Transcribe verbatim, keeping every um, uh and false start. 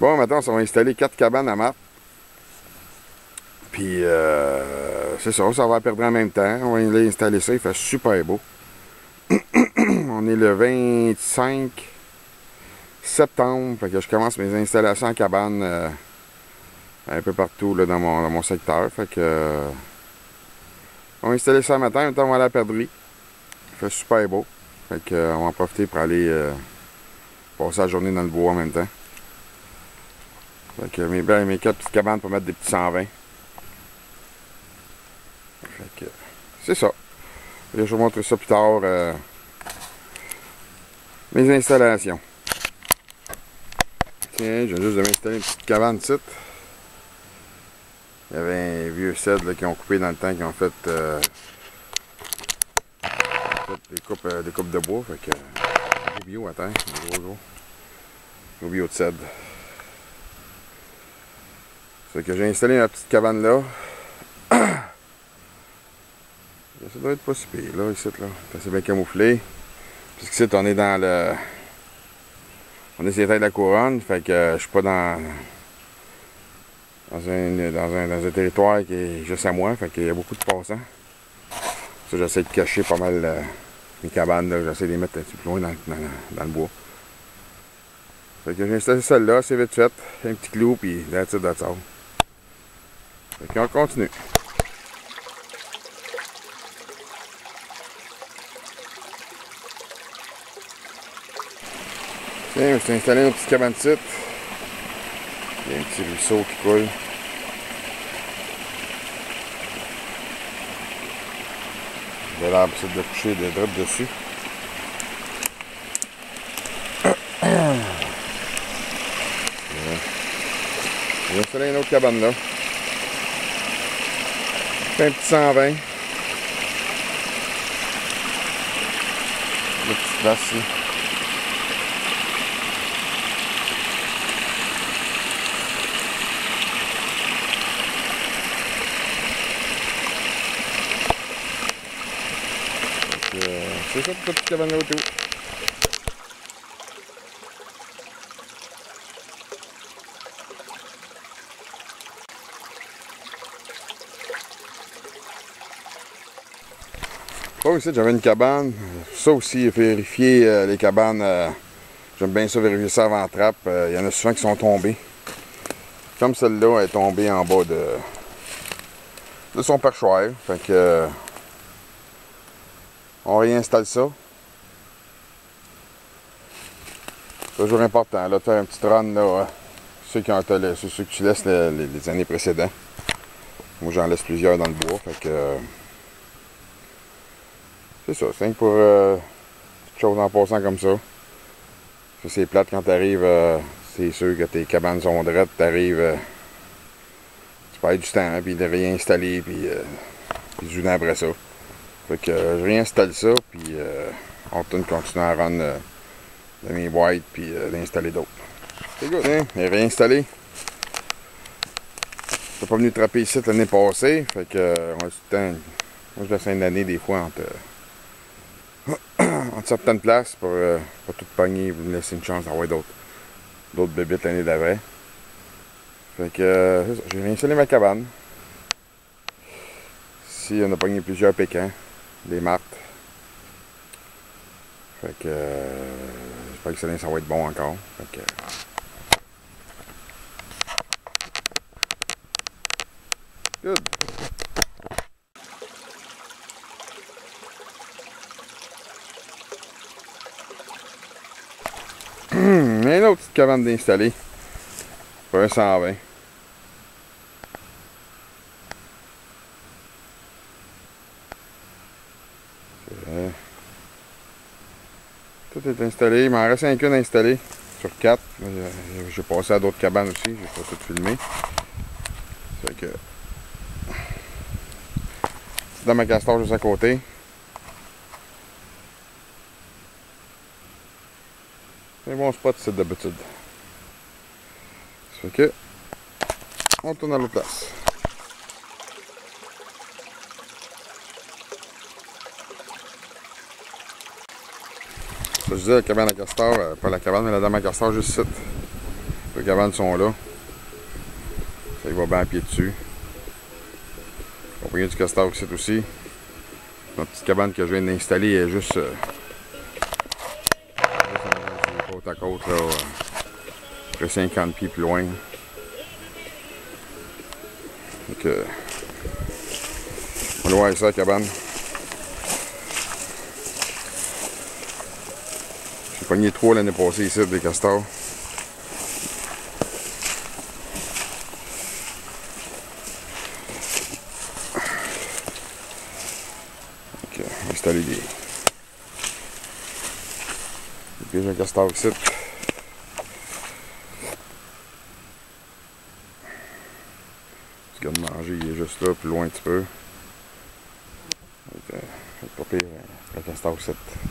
Bon, maintenant, on va installer quatre cabanes à martre. Puis, euh, c'est ça, ça va perdre en même temps. On va aller installer ça, il fait super beau. On est le vingt-cinq septembre, fait que je commence mes installations en cabane euh, un peu partout là, dans, mon, dans mon secteur. Fait que, euh, on va installer ça le matin, en même temps, on va aller à la perdrix. Il fait super beau. Fait que, euh, on va en profiter pour aller euh, passer la journée dans le bois en même temps. Fait que mes, ben, mes quatre petites cabanes pour mettre des petits cent vingt. Fait que c'est ça. Et je vais vous montrer ça plus tard. Euh, mes installations. Tiens, je viens juste de m'installer une petite cabane de site. Il y avait un vieux cèdre qui ont coupé dans le temps, qui ont fait, euh, fait des, coupes, euh, des coupes de bois. Fait que des bio à terre, des gros gros. Des bio de cèdre. C'est que j'ai installé ma petite cabane là. Ça doit être pas si pire là, ici là. C'est assez bien camouflé. Puisqu'ici on est dans le. On est sur les terres de la couronne, fait que euh, je suis pas dans. Dans un, dans, un, dans un territoire qui est juste à moi, fait qu'il y a beaucoup de passants. Ça, j'essaie de cacher pas mal euh, mes cabanes, j'essaie de les mettre un petit peu plus loin dans, dans, dans le bois. Fait que j'ai installé celle-là, c'est vite fait, un petit clou, puis that's it, that's all. Fait qu'on continue. Tiens, je me suis installé une petite cabane de site. Il y a un petit ruisseau qui coule. J'ai l'arbre de coucher de drip dessus. J'ai installé une autre cabane là. C'est un petit cent vingt. Une petite place ici. C'est ça pour cette petite cabane là autour. Oh, ici j'avais une cabane. Ça aussi, vérifier euh, les cabanes. Euh, J'aime bien ça, vérifier ça avant trappe. Il euh, y en a souvent qui sont tombés. Comme celle-là, elle est tombée en bas de, de son perchoir. Fait que. Euh, on réinstalle ça. Toujours important là, de faire un petit run là, euh, ceux, qui ont, ceux, ceux que tu laisses les, les, les années précédentes. Moi j'en laisse plusieurs dans le bois. Fait que euh, c'est ça, c'est pour euh, quelque chose en passant comme ça. C'est plate quand tu arrives, euh, c'est sûr que tes cabanes sont drettes, tu arrives, euh, tu perds du temps, puis de réinstaller, puis euh, du temps après ça. Fait que euh, je réinstalle ça, puis euh, on retourne continuer à run euh, de mes boîtes, puis euh, d'installer d'autres. C'est good, hein? Et réinstallé. T'es pas venu trapper ici l'année passée, fait que euh, on a du temps. Moi je laisse une année des fois entre, euh, entre certaines places pour euh, pas tout pogner, vous me laisser une chance d'avoir d'autres d'autres bébites l'année d'après. Fait que euh, j'ai réinstallé ma cabane. Ici on a pogné plusieurs pécans. Des martes. Fait que euh, j'espère que ça, ça va être bon encore. Fait que, good. Hum, une autre petite cabane d'installer. Pour un cent vingt. Tout est installé, il m'en reste un qu'une installée sur quatre. J'ai passé à d'autres cabanes aussi, j'ai pas tout filmé. Fait que. C'est dans ma castor juste à côté. C'est un bon spot c'est d'habitude. Ça fait que. On tourne à l'autre place. Je disais la cabane à castor, euh, pas la cabane, mais la dame à castor juste ici. Les cabanes sont là. Ça y va bien à pied dessus. Compagnie du castor ici aussi. Ma petite cabane que je viens d'installer est juste, euh, juste côte à côte, là, euh, près cinquante pieds plus loin. Donc, euh, on va voir ça, la cabane. J'ai pogné trois l'année passée ici, des castors. Donc, euh, on va installer des, des pièges à castors ici. Le gars de manger, il est juste là, plus loin un petit peu. Donc, euh, pas pire, le castor ici.